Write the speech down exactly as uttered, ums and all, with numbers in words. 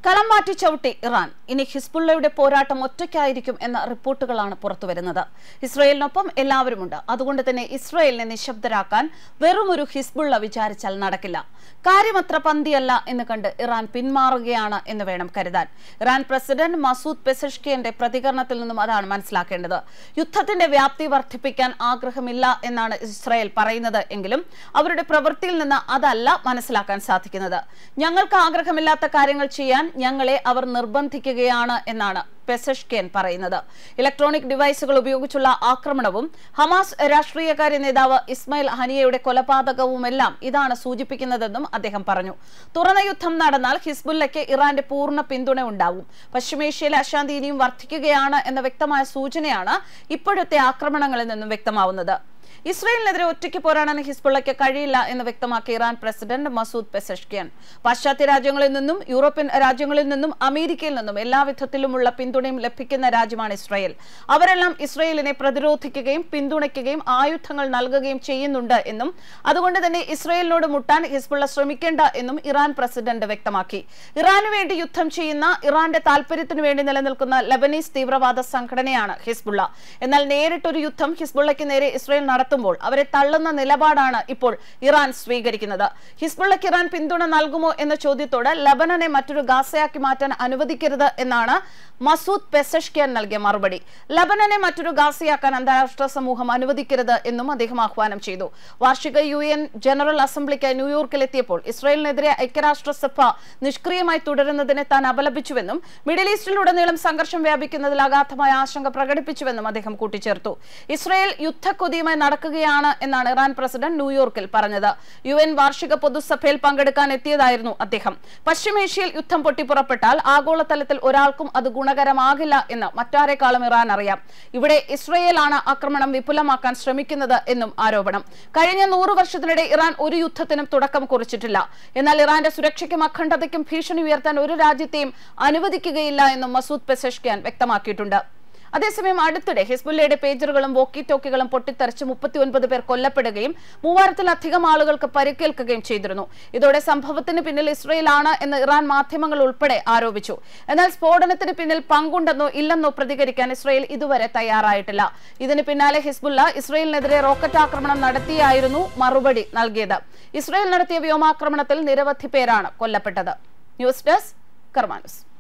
കളം മാറ്റി ചവിട്ടി ഇറാൻ. ഇനി ഹിസ്ബുള്ളയുടെ പോരാട്ടം ഒറ്റയ്ക്കായിരിക്കും എന്ന റിപ്പോർട്ടുകളാണ് പുറത്തുവരുന്നത്. ഇസ്രയേലിനൊപ്പം എല്ലാവരുമുണ്ട്. അതുകൊണ്ട് തന്നെ ഇസ്രയേലിനെ നിശബ്ദരാക്കാൻ വെറുമൊരു ഹിസ്ബുള്ള വിചാരിച്ചാൽ നടക്കില്ല. കാര്യമത്ര പന്തിയല്ല എന്ന് കണ്ട് ഇറാൻ പിന്മാറുകയാണ് എന്ന് വേണം കരുതാൻ. ഇറാൻ പ്രസിഡന്റ് മസൂദ് പെസഷ്കിയന്റെ പ്രതികരണത്തിൽ നിന്നും അതാണ് മനസ്സിലാക്കേണ്ടത്. യുദ്ധത്തിന്റെ വ്യാപ്തി വർദ്ധിപ്പിക്കാൻ ആഗ്രഹമില്ല എന്നാണ് ഇസ്രയേൽ പറയുന്നത് എങ്കിലും അവരുടെ പ്രവൃത്തിയിൽ നിന്ന് അതല്ല മനസ്സിലാക്കാൻ സാധിക്കുന്നത്. ഞങ്ങൾക്ക് ആഗ്രഹമില്ലാത്ത കാര്യങ്ങൾ ചെയ്യാൻ ഞങ്ങളെ അവർ നിർബന്ധിക്കുകയാണ് എന്നാണ് പെസഷ്കിയൻ പറയുന്നത്. ഇലക്ട്രോണിക് ഡിവൈസുകൾ ഉപയോഗിച്ചുള്ള ആക്രമണവും ഹമാസ് രാഷ്ട്രീയകാര്യ നേതാവ് ഇസ്മായിൽ ഹനിയയുടെ കൊലപാതകവുമെല്ലാം ഇതാണ് സൂചിപ്പിക്കുന്നതെന്നും അദ്ദേഹം പറഞ്ഞു. തുറന്ന യുദ്ധം നടന്നാൽ ഹിസ്ബുല്ലയ്ക്ക് ഇറാന്റെ പൂർണ്ണ പിന്തുണ ഉണ്ടാവും. പശ്ചിമേഷ്യയിലെ അശാന്തി ഇനിയും വർദ്ധിക്കുകയാണ് എന്ന വ്യക്തമായ സൂചനയാണ് ഇപ്പോഴത്തെ ആക്രമണങ്ങളിൽ നിന്നും വ്യക്തമാവുന്നത്. ഇസ്രയേലിനെതിരെ ഒറ്റയ്ക്ക് പോരാടാൻ ഹിസ്ബുള്ളയ്ക്ക് കഴിയില്ല എന്ന് വ്യക്തമാക്കിയ ഇറാൻ പ്രസിഡന്റ് മസൂദ് പെസഷ്കിയൻ പാശ്ചാത്യ രാജ്യങ്ങളിൽ നിന്നും യൂറോപ്യൻ രാജ്യങ്ങളിൽ നിന്നും അമേരിക്കയിൽ നിന്നും എല്ലാവിധത്തിലുമുള്ള പിന്തുണയും ലഭിക്കുന്ന രാജ്യമാണ് ഇസ്രയേൽ. അവരെല്ലാം ഇസ്രയേലിനെ പ്രതിരോധിക്കുകയും പിന്തുണയ്ക്കുകയും ആയുധങ്ങൾ നൽകുകയും ചെയ്യുന്നുണ്ട് എന്നും അതുകൊണ്ട് തന്നെ ഇസ്രയേലിനോട് മുട്ടാൻ ഹിസ്ബുള്ള ശ്രമിക്കേണ്ട എന്നും ഇറാൻ പ്രസിഡന്റ് വ്യക്തമാക്കി. ഇറാനു വേണ്ടി യുദ്ധം ചെയ്യുന്ന ഇറാന്റെ താൽപര്യത്തിനു വേണ്ടി നിലനിൽക്കുന്ന ലബനീസ് തീവ്രവാദ സംഘടനയാണ് ഹിസ്ബുള്ള. എന്നാൽ നേരിട്ടൊരു യുദ്ധം ഹിസ്ബുള്ളയ്ക്ക് നേരെ ഇസ്രയേൽ നടത്തുമ്പോൾ അവരെ തള്ളുന്ന നിലപാടാണ് ഇപ്പോൾ ഇറാൻ സ്വീകരിക്കുന്നത്. ഹിസ്ബുള്ളയ്ക്ക് ഇറാൻ പിന്തുണ നൽകുമോ എന്ന ചോദ്യത്തോട് ലബനനെ മറ്റൊരു ഗാസയാക്കി മാറ്റാൻ അനുവദിക്കരുത് എന്നാണ് മസൂദ് പെസഷ്കിയൻ നൽകിയ മറുപടി. ലബനനെ മറ്റൊരു ഗാസയാക്കാൻ അന്താരാഷ്ട്ര സമൂഹം അനുവദിക്കരുത് എന്നും അദ്ദേഹം ആഹ്വാനം ചെയ്തു. വാർഷിക യു എൻ ജനറൽ അസംബ്ലിക്ക് ന്യൂയോർക്കിലെത്തിയപ്പോൾ ഇസ്രയേലിനെതിരെ ഐക്യരാഷ്ട്രസഭ നിഷ്ക്രിയമായി തുടരുന്നതിനെ താൻ അപലപിച്ചുവെന്നും മിഡിൽ ഈസ്റ്റിലുടനീളം സംഘർഷം വ്യാപിക്കുന്നതിൽ അഗാധമായ ആശങ്ക പ്രകടിപ്പിച്ചുവെന്നും അദ്ദേഹം കൂട്ടിച്ചേർത്തു. ഇസ്രയേൽ യുദ്ധക്കൊതിയുമായി നടക്കുകയാണ് എന്നാണ് ഇറാൻ പ്രസിഡന്റ് ന്യൂയോർക്കിൽ പറഞ്ഞത്. യു എൻ വാർഷിക പൊതുസഭയിൽ പങ്കെടുക്കാൻ എത്തിയതായിരുന്നു അദ്ദേഹം. പശ്ചിമേഷ്യയിൽ യുദ്ധം പൊട്ടിപ്പുറപ്പെട്ടാൽ ആഗോളതലത്തിൽ ഒരാൾക്കും അത് ഗുണകരമാകില്ല എന്ന് മറ്റാരെക്കാളും ഇറാൻ അറിയാം. ഇവിടെ ഇസ്രയേലാണ് ആക്രമണം വിപുലമാക്കാൻ ശ്രമിക്കുന്നത് എന്നും ആരോപണം. കഴിഞ്ഞ നൂറു വർഷത്തിനിടെ ഇറാൻ ഒരു യുദ്ധത്തിനും തുടക്കം കുറിച്ചിട്ടില്ല. എന്നാൽ ഇറാന്റെ സുരക്ഷയ്ക്കും അഖണ്ഡതയ്ക്കും ഭീഷണി ഉയർത്താൻ ഒരു രാജ്യത്തെയും അനുവദിക്കുകയില്ല എന്നും മസൂദ് പെസഷ്കിയൻ വ്യക്തമാക്കിയിട്ടുണ്ട്. അതേസമയം അടുത്തിടെ ഹിസ്ബുള്ളയുടെ പേജറുകളും വോക്കി ടോക്കികളും പൊട്ടിത്തെറിച്ച് മുപ്പത്തി ഒൻപത് പേർ കൊല്ലപ്പെടുകയും മൂവായിരത്തിലധികം ആളുകൾക്ക് പരിക്കേൽക്കുകയും ചെയ്തിരുന്നു. ഇതോടെ സംഭവത്തിന് പിന്നിൽ ഇസ്രയേലാണ് എന്ന് ഇറാൻ മാധ്യമങ്ങൾ ഉൾപ്പെടെ ആരോപിച്ചു. എന്നാൽ സ്ഫോടനത്തിന് പിന്നിൽ പങ്കുണ്ടെന്നോ ഇല്ലെന്നോ പ്രതികരിക്കാൻ ഇസ്രയേൽ ഇതുവരെ തയ്യാറായിട്ടില്ല. ഇതിന് പിന്നാലെ ഹിസ്ബുള്ള ഇസ്രയേലിനെതിരെ റോക്കറ്റ് ആക്രമണം നടത്തിയായിരുന്നു മറുപടി നൽകിയത്. ഇസ്രയേൽ നടത്തിയ വ്യോമാക്രമണത്തിൽ നിരവധി പേരാണ് കൊല്ലപ്പെട്ടത്. News desk Karma news.